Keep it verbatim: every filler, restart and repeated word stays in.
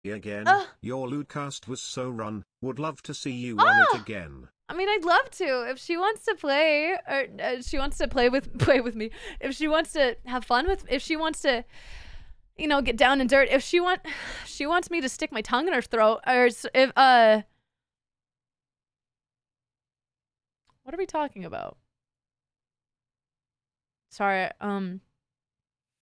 again. Uh, Your lootcast was so run. Would love to see you ah! on it again. I mean, I'd love to. If she wants to play, or uh, she wants to play with play with me. If she wants to have fun with, if she wants to, you know, get down and dirt. If she want, she wants me to stick my tongue in her throat, or if uh, what are we talking about? Sorry, um.